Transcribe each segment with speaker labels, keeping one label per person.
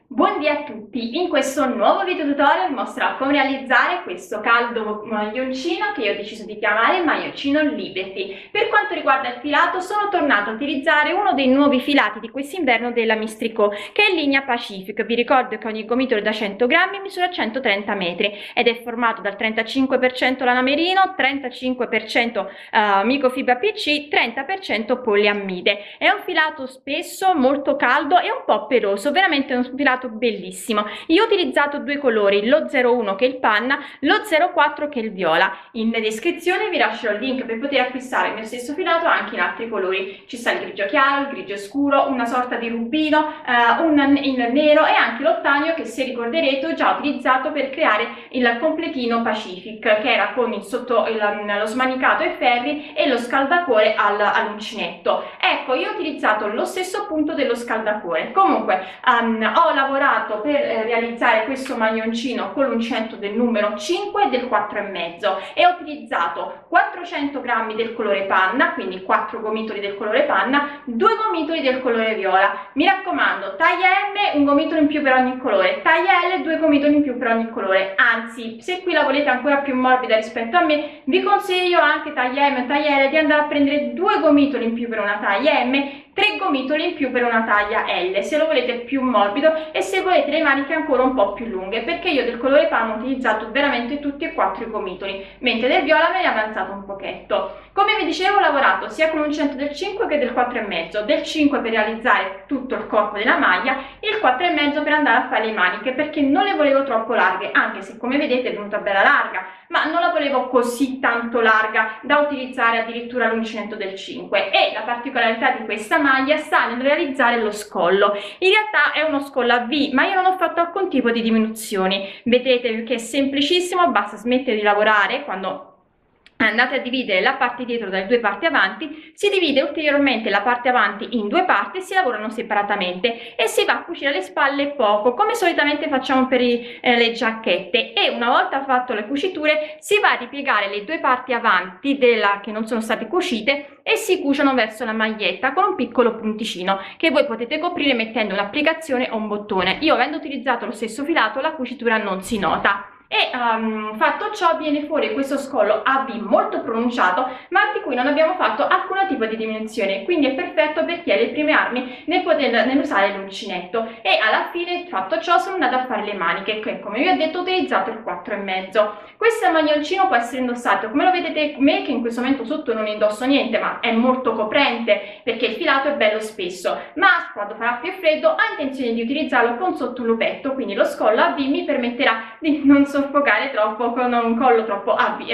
Speaker 1: Buondì a tutti! In questo nuovo video tutorial vi mostrerò come realizzare questo caldo maglioncino che io ho deciso di chiamare maglioncino Liberty. Per quanto riguarda il filato, sono tornato a utilizzare uno dei nuovi filati di quest'inverno della Mistrico, che è in linea Pacific. Vi ricordo che ogni gomitolo da 100 grammi misura 130 metri ed è formato dal 35% lana merino, 35% microfibra PC, 30% poliammide. È un filato spesso, molto caldo e un po' peloso, veramente un filato bellissimo. Io ho utilizzato due colori, lo 01 che è il panna, lo 04 che è il viola. In descrizione vi lascerò il link per poter acquistare il mio stesso filato anche in altri colori. Ci sta il grigio chiaro, il grigio scuro, una sorta di rubino, il nero e anche l'ottanio che, se ricorderete, ho già utilizzato per creare il completino Pacific, che era con il lo smanicato ai ferri e lo scaldacuore all'uncinetto. Ecco, io ho utilizzato lo stesso punto dello scaldacuore. Comunque ho lavorato per realizzare questo maglioncino con l'uncinetto del numero 5 e del 4,5 e ho utilizzato 400 grammi del colore panna, quindi 4 gomitoli del colore panna, 2 gomitoli del colore viola. Mi raccomando, taglia M, un gomitolo in più per ogni colore, taglia L, 2 gomitoli in più per ogni colore. Anzi, se qui la volete ancora più morbida rispetto a me, vi consiglio anche taglia M o taglia L di andare a prendere 2 gomitoli in più per una taglia M, 3 gomitoli in più per una taglia L, se lo volete più morbido e se volete le maniche ancora un po' più lunghe, perché io del colore panna ho utilizzato veramente tutti e 4 i gomitoli, mentre del viola me ne ha avanzato un pochetto. Come vi dicevo, ho lavorato sia con l'uncinetto del 5 che del 4,5, del 5 per realizzare tutto il corpo della maglia e il 4,5 per andare a fare le maniche, perché non le volevo troppo larghe, anche se come vedete è venuta bella larga, ma non la volevo così tanto larga da utilizzare addirittura l'uncinetto del 5. E la particolarità di questa maglia sta nel realizzare lo scollo. In realtà è uno scollo a V, ma io non ho fatto alcun tipo di diminuzioni. Vedete che è semplicissimo, basta smettere di lavorare quando andate a dividere la parte dietro dalle due parti avanti, si divide ulteriormente la parte avanti in due parti e si lavorano separatamente e si va a cucire le spalle poco, come solitamente facciamo per le giacchette, e una volta fatto le cuciture si va a ripiegare le due parti avanti che non sono state cucite e si cuciono verso la maglietta con un piccolo punticino che voi potete coprire mettendo un'applicazione o un bottone. Io, avendo utilizzato lo stesso filato, la cucitura non si nota. E fatto ciò viene fuori questo scollo a V molto pronunciato, ma di cui non abbiamo fatto alcun tipo di diminuzione, quindi è perfetto per chi ha le prime armi nell'usare l'uncinetto. E alla fine, fatto ciò, sono andata a fare le maniche, che come vi ho detto ho utilizzato il 4,5. Questo maglioncino può essere indossato come lo vedete me, che in questo momento sotto non indosso niente, ma è molto coprente perché il filato è bello spesso, ma quando farà più freddo ho intenzione di utilizzarlo con sotto un lupetto, quindi lo scollo a V mi permetterà di non soffocare troppo con un collo troppo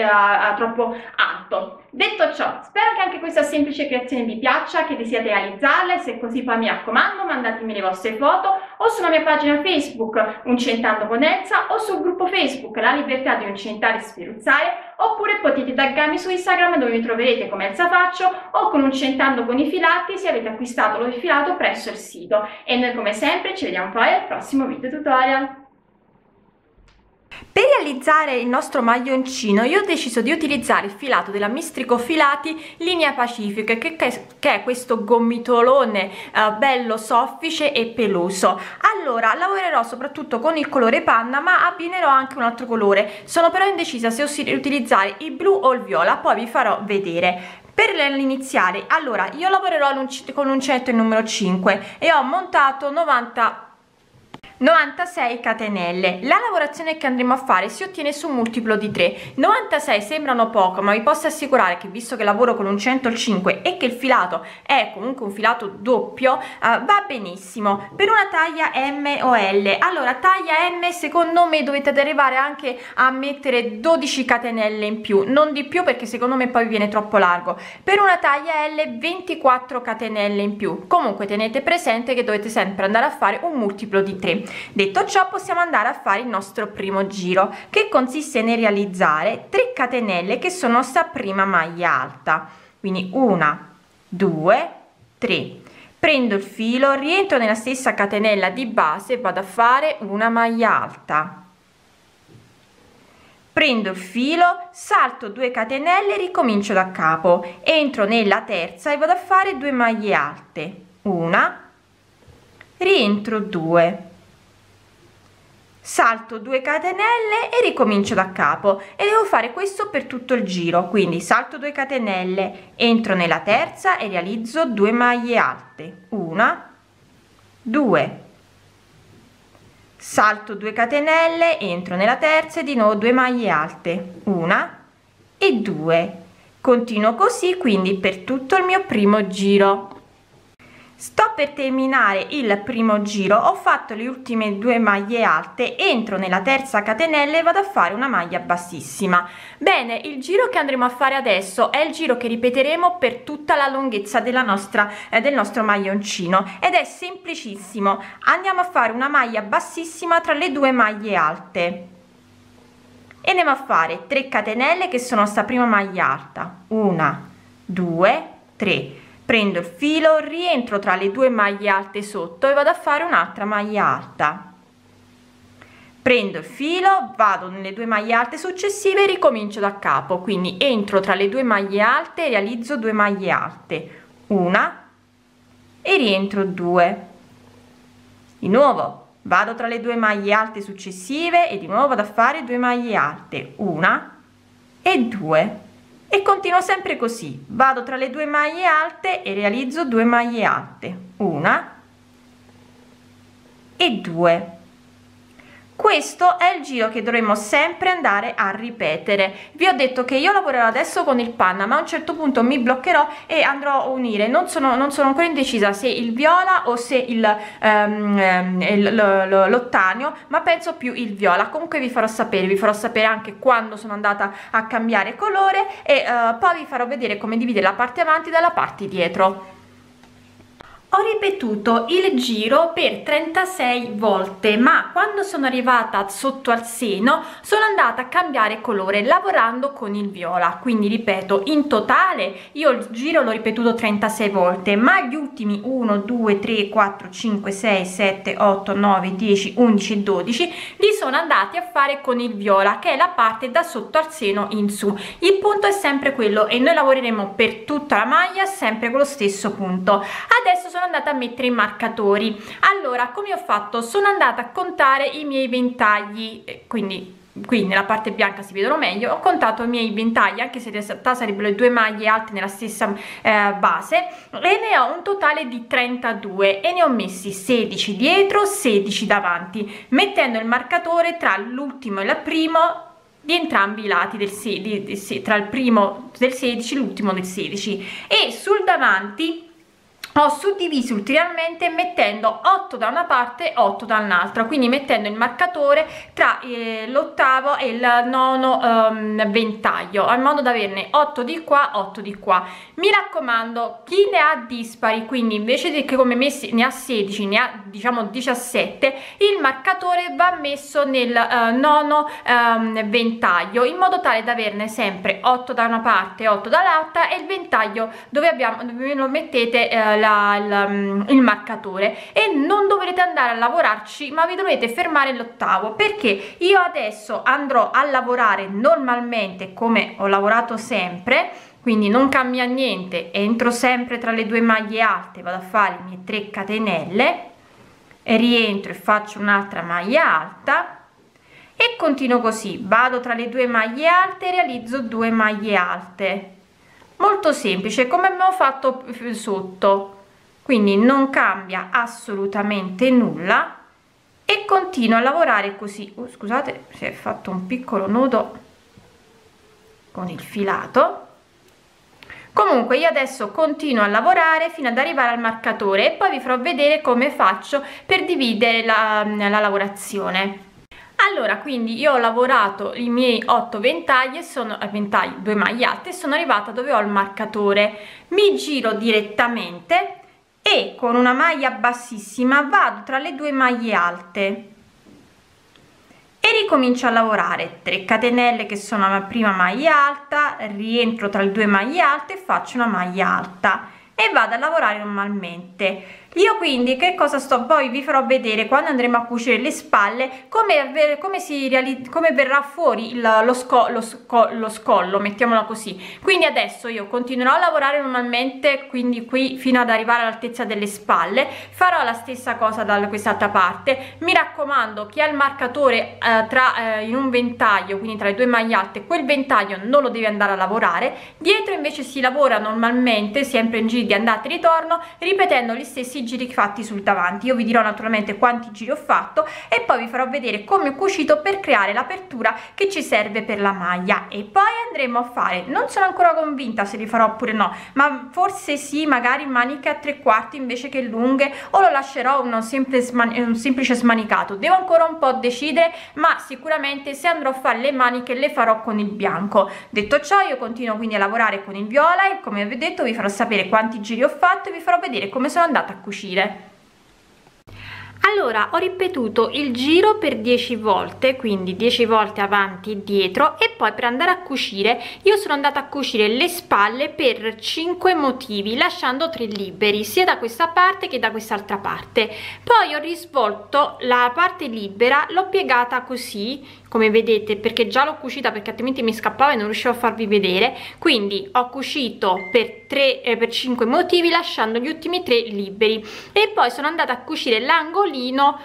Speaker 1: alto. Detto ciò, spero che anche questa semplice creazione vi piaccia, che desiate realizzarla, e se così poi mi raccomando mandatemi le vostre foto o sulla mia pagina Facebook Uncentando con Elsa o sul gruppo Facebook La Libertà di Uncentare e Sferuzzare, oppure potete taggarmi su Instagram dove mi troverete come Elsa Faccio o con Uncentando con i filati se avete acquistato lo filato presso il sito. E noi come sempre ci vediamo poi al prossimo video tutorial.
Speaker 2: Per realizzare il nostro maglioncino io ho deciso di utilizzare il filato della Mistrico Filati linea Pacific, che è questo gomitolone bello soffice e peloso. Allora, lavorerò soprattutto con il colore panna, ma abbinerò anche un altro colore. Sono però indecisa se utilizzare il blu o il viola, poi vi farò vedere. Per l'iniziare, allora, io lavorerò con l'uncinetto il numero 5 e ho montato 96 catenelle. La lavorazione che andremo a fare si ottiene su un multiplo di 3. 96 sembrano poco, ma vi posso assicurare che, visto che lavoro con un 105 e che il filato è comunque un filato doppio, va benissimo per una taglia M o L. Allora, taglia M secondo me dovete arrivare anche a mettere 12 catenelle in più, non di più, perché secondo me poi viene troppo largo. Per una taglia L 24 catenelle in più. Comunque tenete presente che dovete sempre andare a fare un multiplo di 3. Detto ciò, possiamo andare a fare il nostro primo giro, che consiste nel realizzare 3 catenelle che sono sta prima maglia alta, quindi 1 2 3. Prendo il filo, rientro nella stessa catenella di base e vado a fare una maglia alta, prendo il filo, salto 2 catenelle, ricomincio da capo, entro nella terza e vado a fare 2 maglie alte, una, rientro 2, salto 2 catenelle e ricomincio da capo, e devo fare questo per tutto il giro. Quindi salto 2 catenelle, entro nella terza e realizzo 2 maglie alte, 1, 2, salto 2 catenelle, entro nella terza e di nuovo 2 maglie alte, 1 e 2. Continuo così quindi per tutto il mio primo giro. Sto per terminare il primo giro, ho fatto le ultime 2 maglie alte, entro nella terza catenella e vado a fare una maglia bassissima. Bene, il giro che andremo a fare adesso è il giro che ripeteremo per tutta la lunghezza della del nostro maglioncino, ed è semplicissimo. Andiamo a fare una maglia bassissima tra le 2 maglie alte e andiamo a fare 3 catenelle che sono sta prima maglia alta, 1, 2, 3. Prendo il filo, rientro tra le 2 maglie alte sotto e vado a fare un'altra maglia alta. Prendo il filo, vado nelle 2 maglie alte successive e ricomincio da capo, quindi entro tra le 2 maglie alte e realizzo 2 maglie alte, una e rientro 2. Di nuovo vado tra le 2 maglie alte successive e di nuovo vado a fare 2 maglie alte, una e 2. E continuo sempre così, vado tra le 2 maglie alte e realizzo 2 maglie alte, una e 2. Questo è il giro che dovremo sempre andare a ripetere. Vi ho detto che io lavorerò adesso con il panna, ma a un certo punto mi bloccherò e andrò a unire, non sono ancora indecisa se il viola o se l'ottanio, ma penso più il viola. Comunque vi farò sapere anche quando sono andata a cambiare colore, e poi vi farò vedere come dividere la parte avanti dalla parte dietro. Ho ripetuto il giro per 36 volte, ma quando sono arrivata sotto al seno sono andata a cambiare colore lavorando con il viola. Quindi ripeto, in totale io il giro l'ho ripetuto 36 volte, ma gli ultimi 1, 2, 3, 4, 5, 6, 7, 8, 9, 10, 11 e 12 li sono andati a fare con il viola, che è la parte da sotto al seno in su. Il punto è sempre quello e noi lavoreremo per tutta la maglia sempre con lo stesso punto. Adesso sono andata a mettere i marcatori. Allora, come ho fatto? Sono andata a contare i miei ventagli, quindi qui nella parte bianca si vedono meglio. Ho contato i miei ventagli, anche se in realtà sarebbero le 2 maglie alte nella stessa base, e ne ho un totale di 32 e ne ho messi 16 dietro, 16 davanti, mettendo il marcatore tra l'ultimo e il primo di entrambi i lati tra il primo del 16 e l'ultimo del 16, e sul davanti ho suddiviso ulteriormente mettendo 8 da una parte e 8 dall'altra, quindi mettendo il marcatore tra l'ottavo e il nono ventaglio, in modo da averne 8 di qua, 8 di qua. Mi raccomando, chi ne ha dispari, quindi invece di che come messi ne ha 16, ne ha diciamo 17, il marcatore va messo nel nono ventaglio, in modo tale da averne sempre 8 da una parte e 8 dall'altra, e il ventaglio dove lo mettete il marcatore, e non dovrete andare a lavorarci, ma vi dovete fermare l'ottavo, perché io adesso andrò a lavorare normalmente come ho lavorato sempre, quindi non cambia niente, entro sempre tra le 2 maglie alte, vado a fare le mie 3 catenelle e rientro e faccio un'altra maglia alta e continuo così, vado tra le 2 maglie alte e realizzo 2 maglie alte. Molto semplice, come abbiamo fatto sotto, quindi non cambia assolutamente nulla, e continuo a lavorare così. Scusate, si è fatto un piccolo nodo con il filato. Comunque io adesso continuo a lavorare fino ad arrivare al marcatore, e poi vi farò vedere come faccio per dividere la lavorazione. Allora, quindi io ho lavorato i miei 8 ventagli, 2 maglie alte, e sono arrivata dove ho il marcatore. Mi giro direttamente e con una maglia bassissima vado tra le 2 maglie alte e ricomincio a lavorare 3 catenelle che sono la prima maglia alta, rientro tra le 2 maglie alte e faccio una maglia alta e vado a lavorare normalmente. Io quindi che cosa sto, poi vi farò vedere quando andremo a cucire le spalle come verrà fuori lo scollo, mettiamola così. Quindi adesso io continuerò a lavorare normalmente, quindi qui fino ad arrivare all'altezza delle spalle, farò la stessa cosa da quest'altra parte. Mi raccomando, chi ha il marcatore in un ventaglio, quindi tra le due maglie alte, quel ventaglio non lo deve andare a lavorare. Dietro invece si lavora normalmente sempre in giri di andata e ritorno, ripetendo gli stessi giri fatti sul davanti. Io vi dirò naturalmente quanti giri ho fatto e poi vi farò vedere come ho cucito per creare l'apertura che ci serve per la maglia. E poi andremo a fare, non sono ancora convinta se li farò oppure no, ma forse sì, magari maniche a 3/4 invece che lunghe, o lo lascerò un semplice smanicato. Devo ancora un po' decidere, ma sicuramente se andrò a fare le maniche le farò con il bianco. Detto ciò, io continuo quindi a lavorare con il viola e come vi ho detto vi farò sapere quanti giri ho fatto e vi farò vedere come sono andata a cucire. Allora, ho ripetuto il giro per 10 volte, quindi 10 volte avanti e dietro, e poi per andare a cucire io sono andata a cucire le spalle per 5 motivi, lasciando 3 liberi sia da questa parte che da quest'altra parte. Poi ho risvolto la parte libera, l'ho piegata così come vedete, perché già l'ho cucita, perché altrimenti mi scappava e non riuscivo a farvi vedere. Quindi ho cucito per 5 motivi, lasciando gli ultimi 3 liberi, e poi sono andata a cucire l'angolino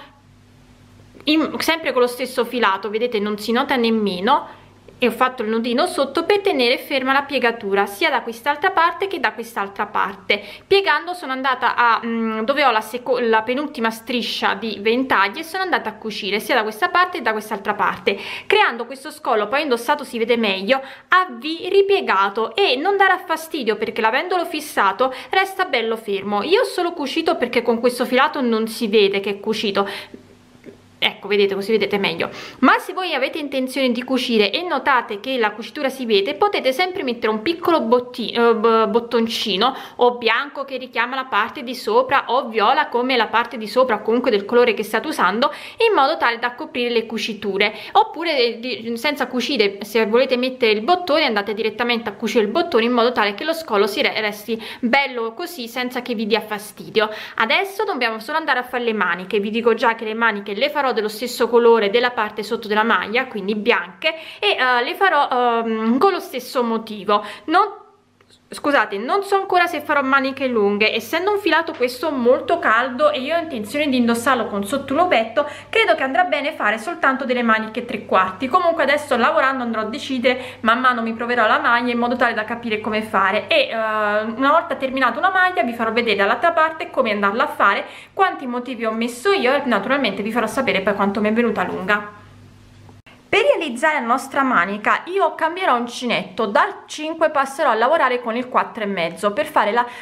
Speaker 2: sempre con lo stesso filato, vedete, non si nota nemmeno, e ho fatto il nodino sotto per tenere ferma la piegatura sia da quest'altra parte che da quest'altra parte. Piegando sono andata a dove ho la penultima striscia di ventagli e sono andata a cucire sia da questa parte che da quest'altra parte, creando questo scollo. Poi indossato si vede meglio a V ripiegato, e non darà fastidio perché l'avendolo fissato resta bello fermo. Io ho solo cucito perché con questo filato non si vede che è cucito. Ecco, vedete, così vedete meglio. Ma se voi avete intenzione di cucire e notate che la cucitura si vede, potete sempre mettere un piccolo bottoncino o bianco che richiama la parte di sopra, o viola come la parte di sopra, comunque del colore che state usando, in modo tale da coprire le cuciture. Oppure senza cucire, se volete mettere il bottone, andate direttamente a cucire il bottone in modo tale che lo scollo si resti bello così, senza che vi dia fastidio. Adesso dobbiamo solo andare a fare le maniche. Vi dico già che le maniche le farò dello stesso colore della parte sotto della maglia, quindi bianche, e le farò con lo stesso motivo. Scusate, non so ancora se farò maniche lunghe, essendo un filato questo molto caldo e io ho intenzione di indossarlo con sotto lobetto, credo che andrà bene fare soltanto delle maniche 3/4. Comunque adesso lavorando andrò a decidere, man mano mi proverò la maglia in modo tale da capire come fare, e una volta terminata una maglia vi farò vedere dall'altra parte come andarla a fare, quanti motivi ho messo io, e naturalmente vi farò sapere poi quanto mi è venuta lunga. Per realizzare la nostra manica io cambierò uncinetto, dal 5 passerò a lavorare con il 4,5 per fare la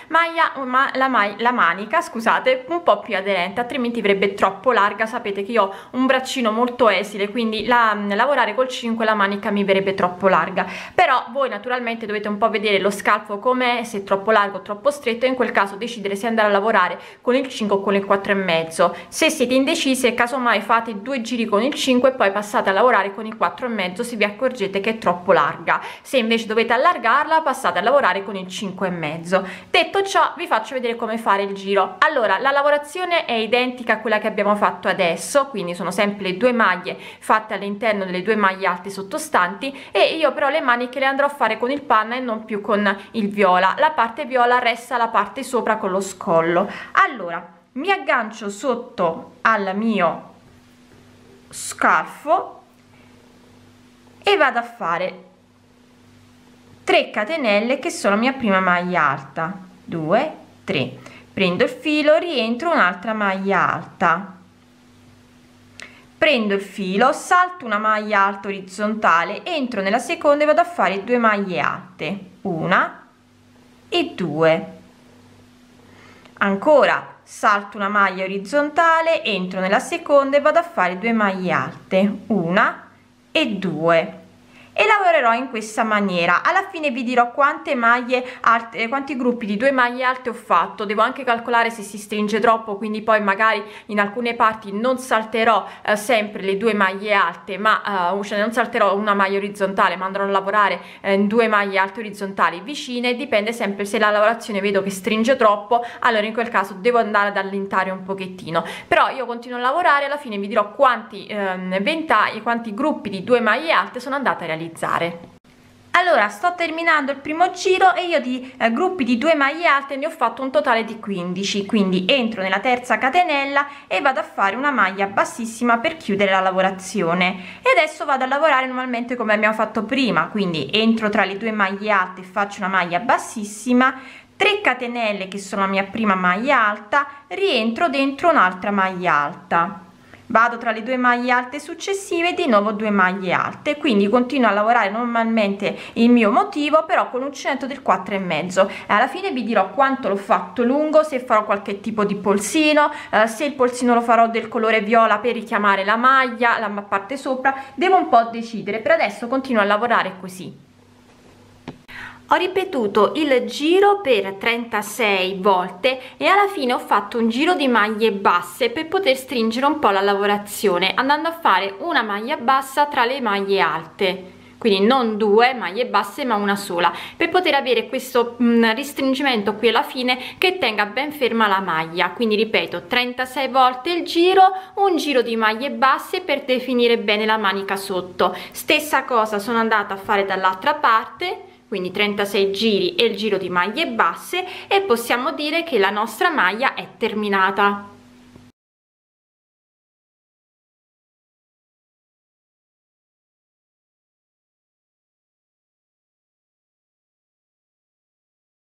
Speaker 2: manica, scusate, un po' più aderente, altrimenti verrebbe troppo larga. Sapete che io ho un braccino molto esile, quindi lavorare col 5 la manica mi verrebbe troppo larga. Però voi naturalmente dovete un po' vedere lo scalfo com'è, se è troppo largo o troppo stretto, e in quel caso decidere se andare a lavorare con il 5 o con il 4,5. Se siete indecisi, casomai fate 2 giri con il 5 e poi passate a lavorare con il 4,5 se vi accorgete che è troppo larga. Se invece dovete allargarla, passate a lavorare con il 5,5. Detto ciò, vi faccio vedere come fare il giro. Allora, la lavorazione è identica a quella che abbiamo fatto adesso, quindi sono sempre le 2 maglie fatte all'interno delle 2 maglie alte sottostanti, e io però le maniche le andrò a fare con il panna e non più con il viola. La parte viola resta la parte sopra con lo scollo. Allora, mi aggancio sotto al mio scalfo e vado a fare 3 catenelle che sono la mia prima maglia alta, 2, 3, prendo il filo, rientro un'altra maglia alta, prendo il filo, salto una maglia alta orizzontale, entro nella seconda e vado a fare 2 maglie alte, 1 e 2, ancora salto una maglia orizzontale, entro nella seconda e vado a fare 2 maglie alte, 1 e 2, e lavorerò in questa maniera. Alla fine vi dirò quante maglie alte, quanti gruppi di 2 maglie alte ho fatto. Devo anche calcolare se si stringe troppo, quindi poi magari in alcune parti non salterò sempre le 2 maglie alte, ma cioè non salterò una maglia orizzontale, ma andrò a lavorare 2 maglie alte orizzontali vicine. Dipende sempre, se la lavorazione vedo che stringe troppo, allora in quel caso devo andare ad allentare un pochettino. Però io continuo a lavorare, alla fine vi dirò quanti ventagli, quanti gruppi di 2 maglie alte sono andata a realizzare. Allora, sto terminando il primo giro e io di gruppi di 2 maglie alte ne ho fatto un totale di 15, quindi entro nella terza catenella e vado a fare una maglia bassissima per chiudere la lavorazione. E adesso vado a lavorare normalmente come abbiamo fatto prima, quindi entro tra le 2 maglie alte e faccio una maglia bassissima, 3 catenelle che sono la mia prima maglia alta, rientro dentro un'altra maglia alta, vado tra le 2 maglie alte successive e di nuovo 2 maglie alte, quindi continuo a lavorare normalmente il mio motivo, però con l'uncinetto del 4,5. Alla fine vi dirò quanto l'ho fatto lungo, se farò qualche tipo di polsino, se il polsino lo farò del colore viola per richiamare la maglia, la parte sopra, devo un po' decidere. Per adesso continuo a lavorare così. Ho ripetuto il giro per 36 volte e alla fine ho fatto un giro di maglie basse per poter stringere un po' la lavorazione, andando a fare una maglia bassa tra le maglie alte, quindi non 2 maglie basse ma una sola, per poter avere questo ristringimento qui alla fine che tenga ben ferma la maglia. Quindi ripeto, 36 volte il giro, un giro di maglie basse per definire bene la manica sotto. Stessa cosa sono andata a fare dall'altra parte, quindi 36 giri e il giro di maglie basse, e possiamo dire che la nostra maglia è terminata.